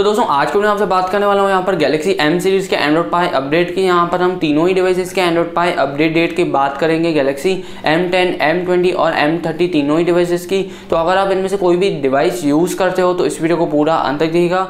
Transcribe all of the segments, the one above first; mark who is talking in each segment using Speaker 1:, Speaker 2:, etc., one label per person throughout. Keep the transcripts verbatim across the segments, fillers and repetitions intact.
Speaker 1: तो दोस्तों आज के वीडियो में आपसे बात करने वाला हूँ यहाँ पर गैलेक्सी एम सीरीज़ के एंड्रॉइड पाई अपडेट की। यहाँ पर हम तीनों ही डिवाइसेस के एंड्रॉइड पाई अपडेट डेट की बात करेंगे, Galaxy M ten, M twenty और एम थर्टी तीनों ही डिवाइसेस की। तो अगर आप इनमें से कोई भी डिवाइस यूज़ करते हो तो इस वीडियो को पूरा अंत तक देखिएगा।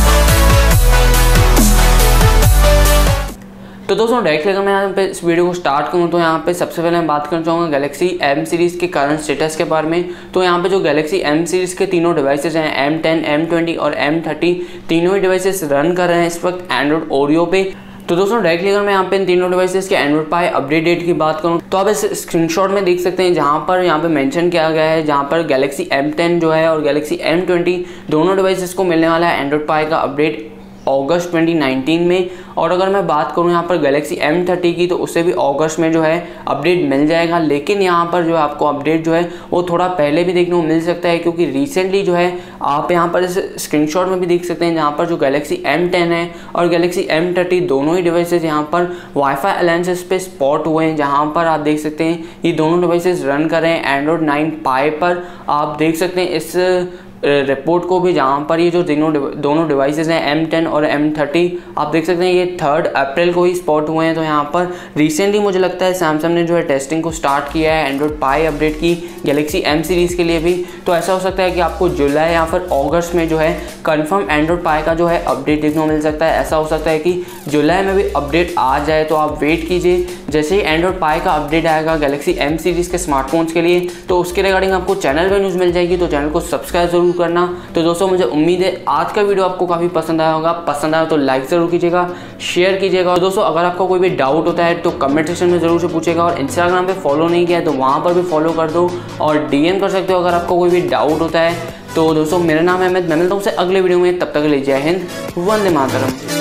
Speaker 1: तो दोस्तों डायरेक्टली अगर मैं यहाँ पे इस वीडियो को स्टार्ट करूँ तो यहाँ पे सबसे पहले मैं बात करना चाहूँगा गैलेक्सी एम सीरीज़ के करंट स्टेटस के बारे में। तो यहाँ पे जो गैलेक्सी एम सीरीज़ के तीनों डिवाइसेस हैं, एम टेन, एम ट्वेंटी और एम थर्टी, तीनों ही डिवाइसेस रन कर रहे हैं इस वक्त एंड्रॉइड ओरियो पे। तो दोस्तों डायरेक्टली अगर मैं यहाँ पे इन तीनों डिवाइसेस के एंड्रॉइड पाई अपडेट डेट की बात करूँ तो आप इस स्क्रीनशॉट में देख सकते हैं, जहाँ पर यहाँ पे मेंशन किया गया है, जहाँ पर गैलेक्सी एम टेन जो है और गैलेक्सी एम ट्वेंटी दोनों डिवाइसेस को मिलने वाला है एंड्रॉइड पाई का अपडेट अगस्त ट्वेंटी नाइनटीन में। और अगर मैं बात करूं यहाँ पर गैलेक्सी एम थर्टी की तो उससे भी अगस्त में जो है अपडेट मिल जाएगा। लेकिन यहाँ पर जो है आपको अपडेट जो है वो थोड़ा पहले भी देखने को मिल सकता है, क्योंकि रिसेंटली जो है आप यहाँ पर इस स्क्रीनशॉट में भी देख सकते हैं, जहाँ पर जो गैलेक्सी एम टेन है और गैलेक्सी एम थर्टी दोनों ही डिवाइसेस यहाँ पर वाईफाई अलायंसेस पे स्पॉट हुए हैं। जहाँ पर आप देख सकते हैं ये दोनों डिवाइसेस रन कर रहे हैं एंड्रॉइड नाइन पाई पर। आप देख सकते हैं इस रिपोर्ट को भी, जहाँ पर ये जो तीनों दोनों डिवाइसेस हैं एम टेन और एम थर्टी, आप देख सकते हैं ये थर्ड अप्रैल को ही स्पॉट हुए हैं। तो यहाँ पर रिसेंटली मुझे लगता है सैमसंग ने जो है टेस्टिंग को स्टार्ट किया है एंड्रॉइड पाई अपडेट की गैलेक्सी एम सीरीज़ के लिए भी। तो ऐसा हो सकता है कि आपको जुलाई या फिर अगस्त में जो है कंफर्म एंड्रॉइड पाई का जो है अपडेट देखने को मिल सकता है। ऐसा हो सकता है कि जुलाई में भी अपडेट आ जाए, तो आप वेट कीजिए। जैसे ही एंड्रॉइड पाई का अपडेट आएगा गैलेक्सी एम सीरीज़ के स्मार्टफोन्स के लिए तो उसके रिगार्डिंग आपको चैनल पर न्यूज़ मिल जाएगी। तो चैनल को सब्सक्राइब जरूर करना। तो दोस्तों मुझे उम्मीद है आज का वीडियो आपको काफ़ी पसंद आया होगा। पसंद आया तो लाइक ज़रूर कीजिएगा, शेयर कीजिएगा। और दोस्तों अगर आपको कोई भी डाउट होता है तो कमेंट सेक्शन में ज़रूर से पूछेगा। और इंस्टाग्राम पे फॉलो नहीं किया है तो वहाँ पर भी फॉलो कर दो और डीएम कर सकते हो अगर आपको कोई भी डाउट होता है। तो दोस्तों मेरा नाम है अहमद, मैं मिलता हूँ आपसे अगले वीडियो में। तब तक के लिए जय हिंद, वंदे मातरम।